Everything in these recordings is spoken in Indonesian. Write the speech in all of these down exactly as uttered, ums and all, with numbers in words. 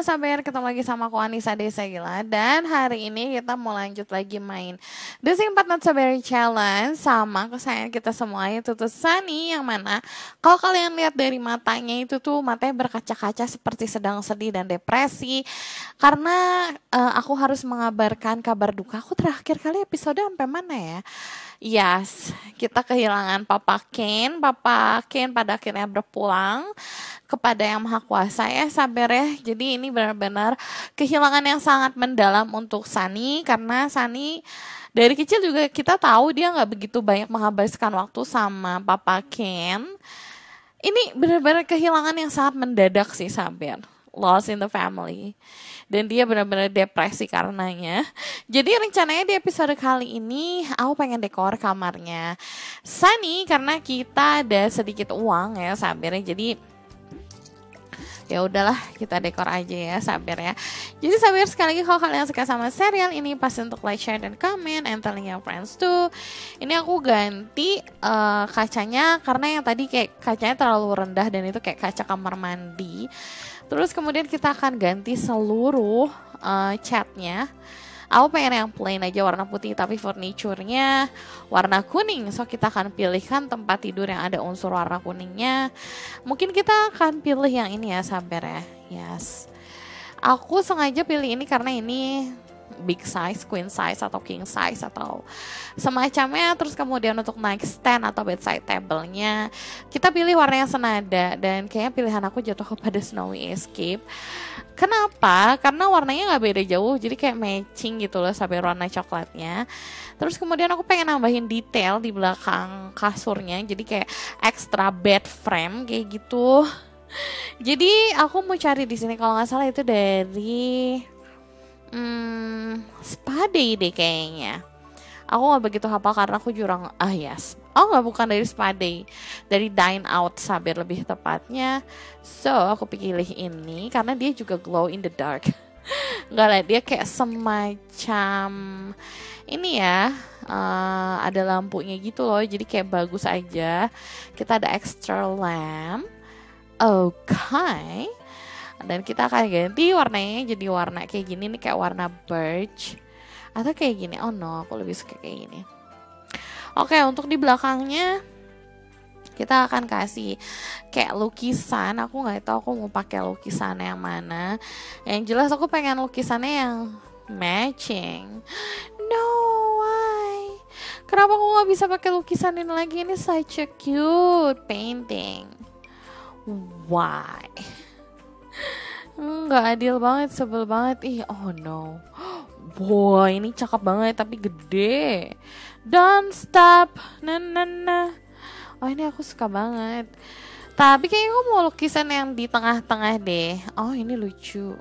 sabar, ketemu lagi sama aku Anissa Desagila. Dan hari ini kita mau lanjut lagi main The Sims empat Not So Berry Challenge sama kesayangan kita semua, itu tuh Sunny. Yang mana kalau kalian lihat dari matanya itu tuh matanya berkaca-kaca seperti sedang sedih dan depresi. Karena uh, aku harus mengabarkan kabar duka. Aku terakhir kali episode sampai mana ya? Yes, kita kehilangan Papa Ken. Papa Ken pada akhirnya berpulang kepada Yang Maha Kuasa, ya sabar ya. Jadi ini benar-benar kehilangan yang sangat mendalam untuk Sunny, karena Sunny dari kecil juga kita tahu dia nggak begitu banyak menghabiskan waktu sama Papa Ken. Ini benar-benar kehilangan yang sangat mendadak sih, sabar. Lost in the family. Dan dia benar-benar depresi karenanya. Jadi rencananya di episode kali ini aku pengen dekor kamarnya Sunny, karena kita ada sedikit uang ya sabar ya. Jadi ya udahlah, kita dekor aja ya sabar ya. Jadi sabar, sekali lagi kalau kalian suka sama serial ini pasti untuk like, share, dan comment, and telling your friends too. Ini aku ganti uh, kacanya karena yang tadi kayak kacanya terlalu rendah dan itu kayak kaca kamar mandi. Terus kemudian kita akan ganti seluruh uh, catnya. Aku pengen yang plain aja warna putih, tapi furniture-nya warna kuning. So kita akan pilihkan tempat tidur yang ada unsur warna kuningnya. Mungkin kita akan pilih yang ini ya sabar ya. Yes. Aku sengaja pilih ini karena ini big size, queen size, atau king size, atau semacamnya. Terus kemudian untuk nightstand atau bedside table-nya kita pilih warna yang senada. Dan kayaknya pilihan aku jatuh kepada Snowy Escape. Kenapa? Karena warnanya gak beda jauh, jadi kayak matching gitu loh sampai warna coklatnya. Terus kemudian aku pengen nambahin detail di belakang kasurnya, jadi kayak extra bed frame kayak gitu. Jadi aku mau cari di sini, kalau nggak salah itu dari Hmm, Spade deh kayaknya. Aku gak begitu hafal karena aku jurang. Ah yes. Oh gak, bukan dari Spade, dari Dine Out sabar lebih tepatnya. So aku pilih ini karena dia juga glow in the dark. Gak lah, dia kayak semacam ini ya, uh, ada lampunya gitu loh. Jadi kayak bagus aja. Kita ada extra lamp. Oke, okay. Dan kita akan ganti warnanya jadi warna kayak gini nih, kayak warna birch atau kayak gini. Oh no, aku lebih suka kayak gini. Oke, untuk di belakangnya kita akan kasih kayak lukisan. Aku nggak tahu aku mau pakai lukisan yang mana. Yang jelas aku pengen lukisannya yang matching. No, why? Kenapa aku nggak bisa pakai lukisan ini lagi? Ini such a cute painting. Why? Nggak adil banget, sebel banget. Ih, oh no. Boy, ini cakep banget tapi gede. Don't stop. Nah, nah, nah. Oh, ini aku suka banget. Tapi kayaknya aku mau lukisan yang di tengah-tengah deh. Oh, ini lucu.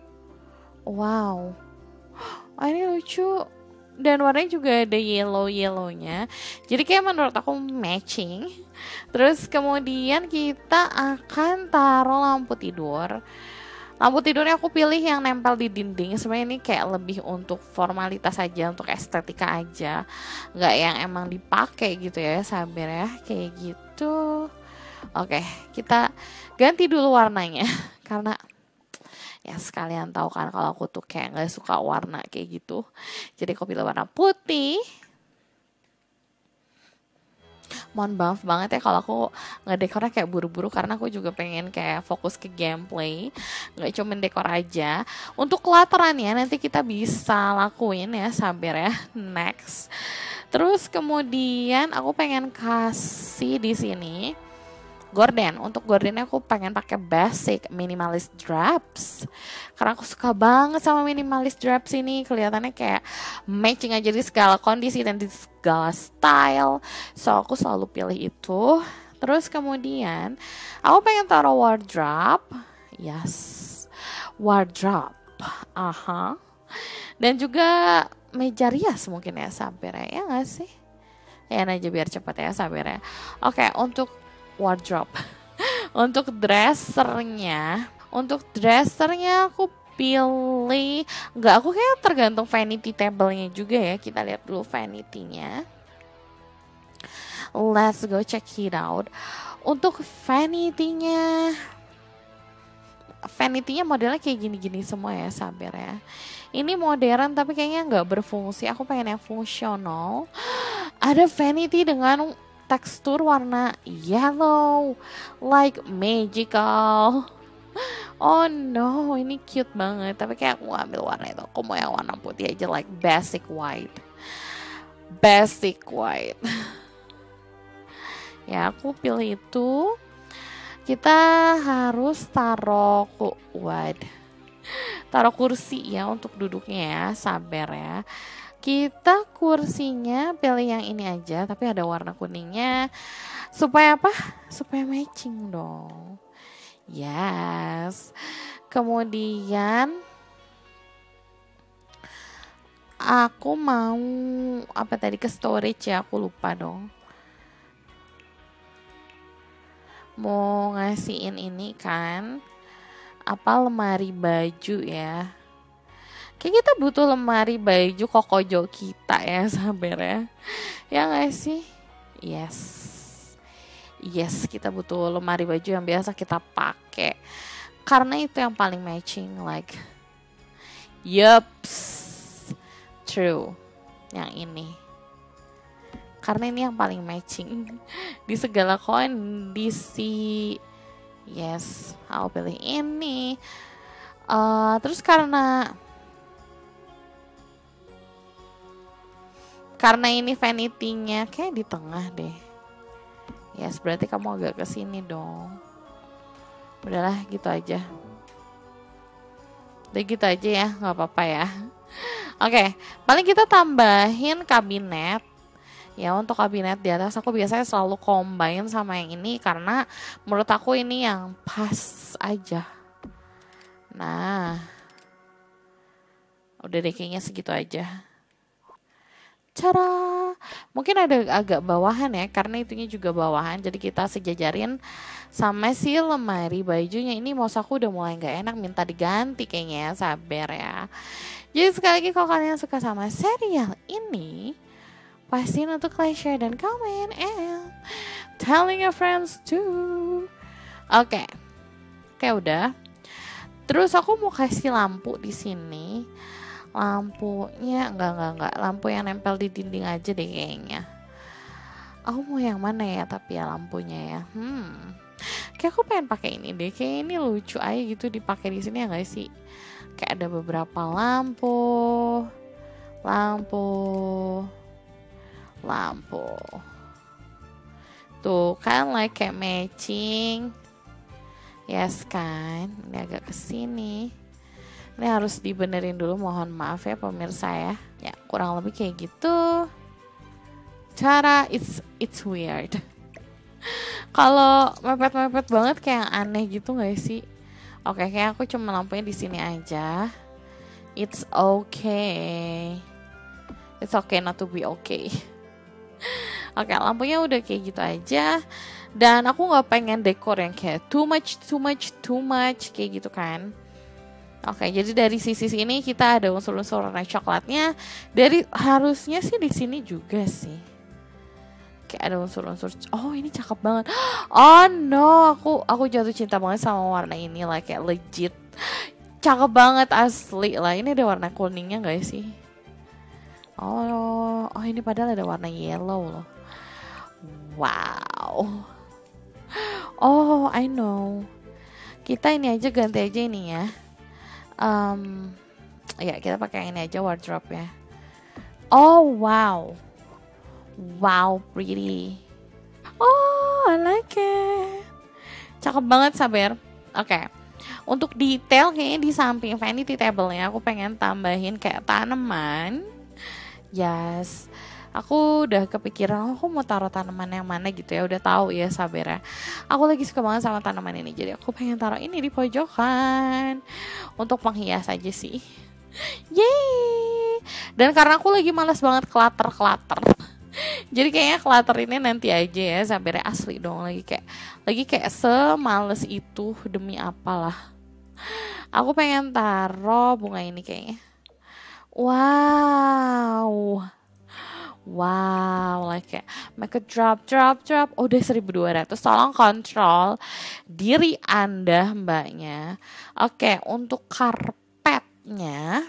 Wow. Oh, ini lucu. Dan warnanya juga ada yellow-yellownya. Jadi kayak menurut aku matching. Terus kemudian kita akan taruh lampu tidur. Lampu tidurnya aku pilih yang nempel di dinding. Sebenarnya ini kayak lebih untuk formalitas aja, untuk estetika aja. Nggak yang emang dipakai gitu ya, sabar ya. Kayak gitu. Oke, kita ganti dulu warnanya. Karena ya sekalian tahu kan kalau aku tuh kayak nggak suka warna kayak gitu. Jadi aku pilih warna putih. Mohon maaf banget ya kalau aku ngedekornya kayak buru-buru, karena aku juga pengen kayak fokus ke gameplay, nggak cuma dekor aja. Untuk kelaterannya nanti kita bisa lakuin ya, sabar ya. Next, terus kemudian aku pengen kasih di sini gorden. Untuk gordennya aku pengen pakai basic minimalist drapes, karena aku suka banget sama minimalist drapes ini. Kelihatannya kayak matching aja di segala kondisi dan di segala style. So aku selalu pilih itu. Terus kemudian aku pengen taruh wardrobe. Yes, wardrobe. Aha. Dan juga meja rias mungkin ya, sabar ya, ya gak sih? Ya aja biar cepat ya, sabar ya. Oke, untuk wardrobe. Untuk dressernya, untuk dressernya aku pilih, nggak, aku kayak tergantung vanity table-nya juga ya. Kita lihat dulu vanity-nya. Let's go check it out. Untuk vanity-nya, vanity-nya modelnya kayak gini-gini semua ya, sabar ya. Ini modern tapi kayaknya nggak berfungsi. Aku pengen yang fungsional. Ada vanity dengan tekstur warna yellow, like magical. Oh no, ini cute banget. Tapi kayak aku ambil warna itu. Aku mau yang warna putih aja, like basic white. Basic white. Ya, aku pilih itu. Kita harus taruh kuat. Taruh kursi ya untuk duduknya ya, sabar ya. Kita kursinya pilih yang ini aja, tapi ada warna kuningnya. Supaya apa? Supaya matching dong. Yes. Kemudian aku mau apa tadi ke storage ya, aku lupa dong. Mau ngasihin ini kan, apa lemari baju ya. Kayak kita butuh lemari baju kokojo kita ya, sabar ya. Ya gak sih? Yes. Yes, kita butuh lemari baju yang biasa kita pakai. Karena itu yang paling matching, like. Yups. True. Yang ini. Karena ini yang paling matching di segala kondisi. Yes, aku pilih ini. Uh, terus karena karena ini vanity-nya kayak di tengah deh. Yes, berarti kamu agak ke sini dong. Udahlah, gitu aja. Udah gitu aja ya, nggak apa-apa ya. Oke, okay, paling kita tambahin kabinet. Ya, untuk kabinet di atas aku biasanya selalu combine sama yang ini karena menurut aku ini yang pas aja. Nah, udah deh kayaknya segitu aja. Cara mungkin ada agak bawahan ya, karena itunya juga bawahan. Jadi kita sejajarin sama si lemari bajunya. Ini mouse aku udah mulai nggak enak, minta diganti kayaknya ya, sabar ya. Jadi sekali lagi kalau kalian suka sama serial ini, pastiin untuk like, share, dan comment, and telling your friends too. Oke, okay. Oke udah. Terus aku mau kasih lampu di sini. Lampunya enggak enggak enggak. Lampu yang nempel di dinding aja deh kayaknya. Aku mau yang mana ya tapi ya lampunya ya. Hmm. Kayak aku pengen pakai ini deh. Kayak ini lucu aja gitu dipakai di sini ya nggak sih? Kayak ada beberapa lampu, lampu. Lampu tuh kan like kayak matching. Yes kan, ini agak kesini. Ini harus dibenerin dulu, mohon maaf ya pemirsa ya. Ya kurang lebih kayak gitu. Cara it's it's weird. Kalau mepet-mepet banget kayak yang aneh gitu nggak sih? Oke, kayak aku cuma lampunya di sini aja. It's okay. It's okay not to be okay. Oke, lampunya udah kayak gitu aja. Dan aku gak pengen dekor yang kayak too much, too much, too much kayak gitu kan. Oke, jadi dari sisi sini kita ada unsur-unsur warna coklatnya. Dari harusnya sih di sini juga sih. Kayak ada unsur-unsur. Oh, ini cakep banget. Oh no, aku aku jatuh cinta banget sama warna ini lah, kayak legit. Cakep banget asli lah. Ini ada warna kuningnya gak sih? Oh, oh ini padahal ada warna yellow loh. Wow. Oh, I know. Kita ini aja ganti aja ini ya. Um, ya kita pakai ini aja wardrobe ya. Oh wow. Wow, pretty. Oh, I like it. Cakep banget, sabar. Oke. Okay. Untuk detail kayaknya di samping vanity table-nya aku pengen tambahin kayak tanaman. Yes, aku udah kepikiran oh, aku mau taruh tanaman yang mana gitu ya. Udah tahu ya sabar ya. Aku lagi suka banget sama tanaman ini. Jadi aku pengen taruh ini di pojokan untuk menghias aja sih. Yeay. Dan karena aku lagi malas banget klater-klater. Jadi kayaknya klater ini nanti aja ya, sabar ya, asli dong, lagi kayak lagi kayak semales itu demi apalah. Aku pengen taruh bunga ini kayaknya. Wow. Wow, like kayak make a drop, drop, drop. Oh, udah seribu dua ratus. Tolong kontrol diri Anda, mbaknya. Oke, untuk karpetnya,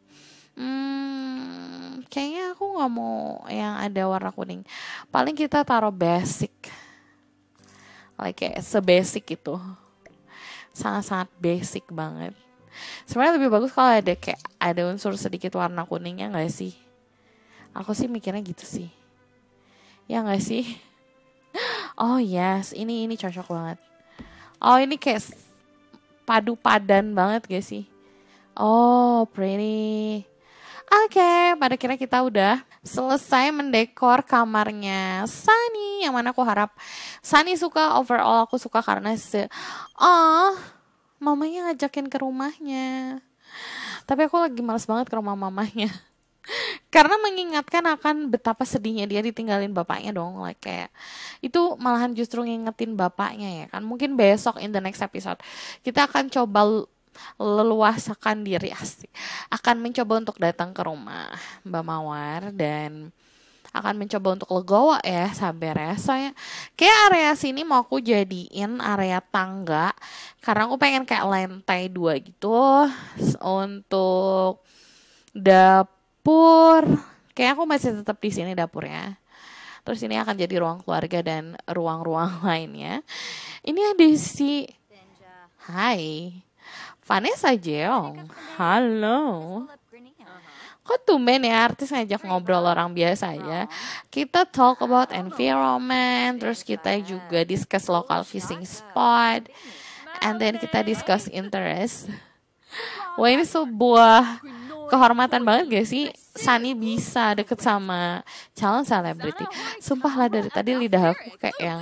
hmm, kayaknya aku nggak mau yang ada warna kuning. Paling kita taruh basic, like kayak sebasic itu, sangat-sangat basic banget. Sebenarnya lebih bagus kalau ada kayak ada unsur sedikit warna kuningnya nggak sih? Aku sih mikirnya gitu sih. Ya nggak sih? Oh yes, ini ini cocok banget. Oh ini kayak padu padan banget gak sih? Oh pretty. Oke, okay, pada kira kita udah selesai mendekor kamarnya Sunny. Yang mana aku harap Sunny suka, overall aku suka karena se... Oh, mamanya ngajakin ke rumahnya. Tapi aku lagi males banget ke rumah mamanya. Karena mengingatkan akan betapa sedihnya dia ditinggalin bapaknya dong. Like kayak itu malahan justru ngingetin bapaknya ya kan. Mungkin besok in the next episode kita akan coba leluasakan diri asik. Akan mencoba untuk datang ke rumah Mbak Mawar dan akan mencoba untuk legowo ya, sabar ya. Soalnya kayak area sini mau aku jadiin area tangga karena aku pengen kayak lantai dua gitu untuk dapur. Kayak aku masih tetap di sini dapurnya. Terus ini akan jadi ruang keluarga dan ruang-ruang lainnya. Ini ada si Hai Vanessa Jeong. Halo. Kok tumben ya artis ngajak ngobrol orang biasa ya. Kita talk about environment, terus kita juga discuss local fishing spot, and then kita discuss interest. Wah ini sebuah kehormatan banget gak sih Sunny bisa deket sama calon selebriti. Sumpah lah dari tadi lidah aku kayak yang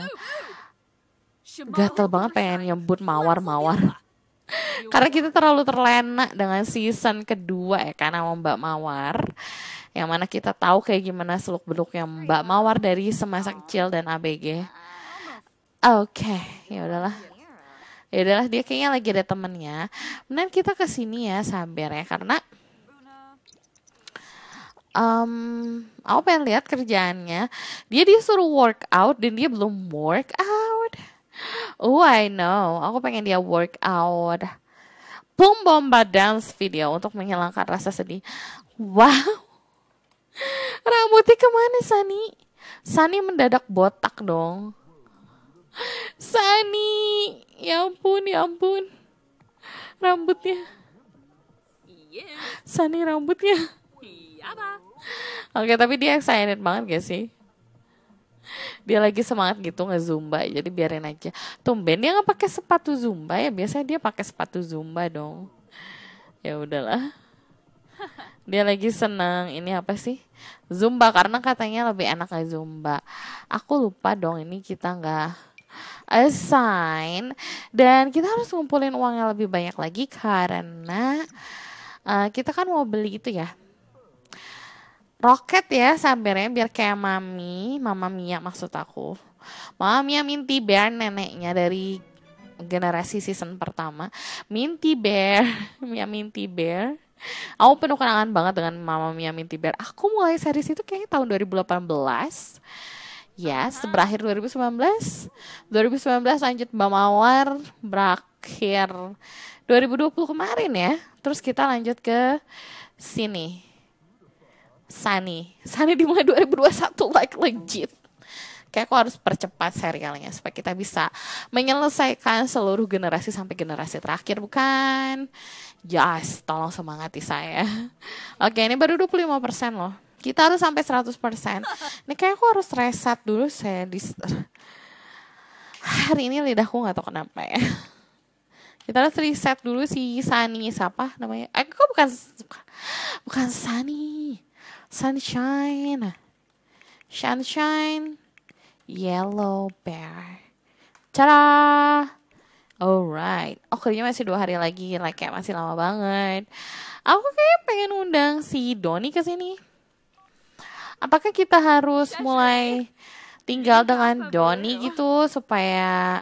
gatel banget pengen nyebut mawar-mawar. Karena kita terlalu terlena dengan season kedua ya kan sama Mbak Mawar. Yang mana kita tahu kayak gimana seluk beluknya Mbak Mawar dari semasa kecil dan A B G. Oke, okay, ya udahlah. Ya udahlah dia kayaknya lagi ada temennya. Dan kita kesini ya sabar ya karena um, aku pengen lihat kerjaannya. Dia disuruh workout dan dia belum workout. Oh I know, aku pengen dia workout. Boom bomba dance video untuk menghilangkan rasa sedih. Wow, rambutnya kemana Sunny? Sunny mendadak botak dong. Sunny, ya ampun, ya ampun. Rambutnya. Sunny rambutnya. Oke, tapi dia excited banget gak sih? Dia lagi semangat gitu nge-zumba, jadi biarin aja. Tumben dia nggak pakai sepatu zumba ya, biasanya dia pakai sepatu zumba dong. Ya udahlah. Dia lagi senang ini apa sih? Zumba karena katanya lebih enak kayak zumba. Aku lupa dong ini kita nggak assign dan kita harus ngumpulin uang yang lebih banyak lagi karena uh, kita kan mau beli itu ya. Roket ya sabarnya biar kayak mami, mama Mia maksud aku. Mama Mia Minty Bear neneknya dari generasi season pertama. Minty Bear, Mia Minty Bear. Aku penuh kenangan banget dengan Mama Mia Minty Bear. Aku mulai series itu kayaknya tahun dua ribu delapan belas. Ya, yes, berakhir dua ribu sembilan belas. dua ribu sembilan belas lanjut Mbak Mawar, berakhir dua ribu dua puluh kemarin ya. Terus kita lanjut ke sini. Sunny, Sunny dimulai dua ribu dua puluh satu like legit. Kayak aku harus percepat serialnya supaya kita bisa menyelesaikan seluruh generasi sampai generasi terakhir, bukan? Yes, tolong semangati saya. Oke, ini baru dua puluh lima persen loh. Kita harus sampai seratus persen. Ini kayak aku harus reset dulu saya di hari ini lidahku nggak tahu kenapa ya. Kita harus reset dulu si Sunny siapa namanya? Eh, kok bukan bukan Sunny. Sunshine, Sunshine, Yellow Bear. Cara, alright. Oh kerja masih dua hari lagi, like kayak masih lama banget. Aku kayak pengen undang si Doni ke sini. Apakah kita harus mulai tinggal dengan Doni gitu supaya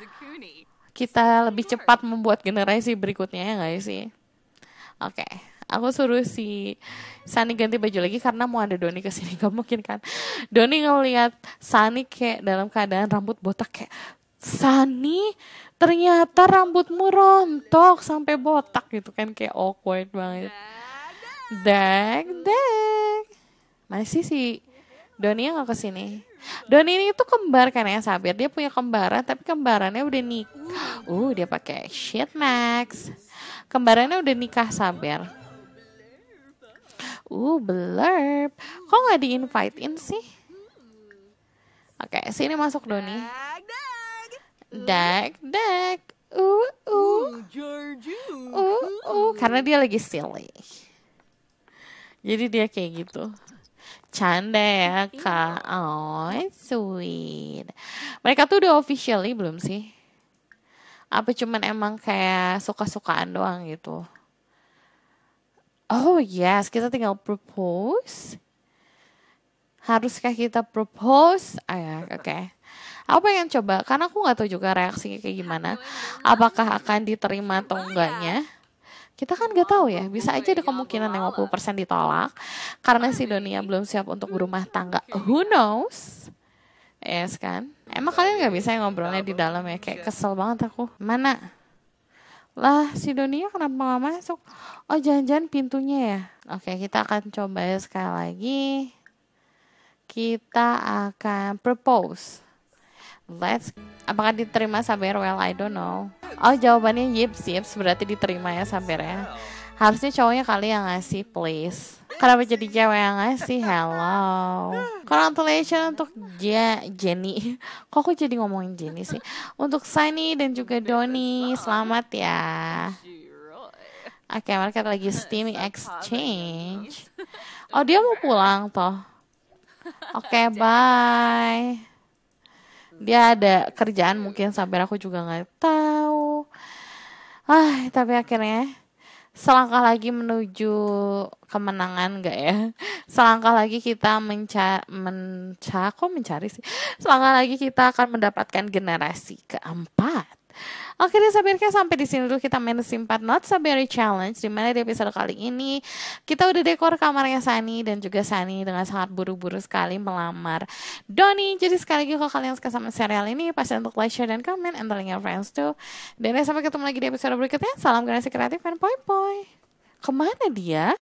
kita lebih cepat membuat generasi berikutnya ya nggak sih? Oke. Okay. Aku suruh si Sunny ganti baju lagi karena mau ada Doni kesini. Gak mungkin kan Doni ngeliat Sunny kayak dalam keadaan rambut botak kayak, Sunny ternyata rambutmu rontok sampai botak gitu kan, kayak awkward banget. Dek, dek. Masih sih Doni yang gak kesini. Doni ini tuh kembar kan ya Sabir. Dia punya kembaran tapi kembarannya udah nikah. Uh dia pakai shit max. Kembarannya udah nikah Sabir. Uh blurb. Kok gak di invite in sih? Oke sini masuk Doni. Dek, dek. Uh, uh. Uh, uh. Karena dia lagi silly. Jadi dia kayak gitu. Canda ya kak. Oh sweet. Mereka tuh udah officially belum sih? Apa cuman emang kayak suka-sukaan doang gitu? Oh yes, kita tinggal propose. Haruskah kita propose? Ah ya, oke. Okay. Aku pengen coba, karena aku gak tahu juga reaksinya kayak gimana. Apakah akan diterima atau enggaknya. Kita kan gak tahu ya, bisa aja ada kemungkinan lima puluh persen ditolak. Karena si Donia belum siap untuk berumah tangga. Who knows? Yes kan? Emang kalian gak bisa ngobrolnya di dalam ya? Kayak kesel banget aku. Mana? Lah si Donia kenapa gak masuk? Oh jangan-jangan pintunya ya? Oke kita akan coba sekali lagi. Kita akan propose. Let's, apakah diterima Saber? Well, I don't know. Oh, jawabannya yips, yips. Berarti diterima ya Saber ya. Harusnya cowoknya kali yang ngasih, please. Kenapa jadi cewek yang ngasih? Hello. Congratulations untuk Je Jenny. Kok aku jadi ngomongin Jenny sih? Untuk Sunny dan juga Doni, selamat ya. Oke, okay, mereka lagi steamy exchange. Oh, dia mau pulang toh. Oke, okay, bye. Dia ada kerjaan mungkin sampai aku juga nggak tahu. Ah, tapi akhirnya selangkah lagi menuju kemenangan nggak ya? Selangkah lagi kita mencari, menca kok mencari sih? Selangkah lagi kita akan mendapatkan generasi keempat. Oke deh Sabirnya, sampai di sini dulu kita main Sims empat Not So Berry Challenge, di mana di episode kali ini kita udah dekor kamarnya Sunny dan juga Sunny dengan sangat buru-buru sekali melamar Doni. Jadi sekali lagi kalau kalian suka sama serial ini, pasti untuk like, share, dan comment, and telling your friends too. Dan sampai ketemu lagi di episode berikutnya. Salam generasi kreatif dan poi poi. Kemana dia?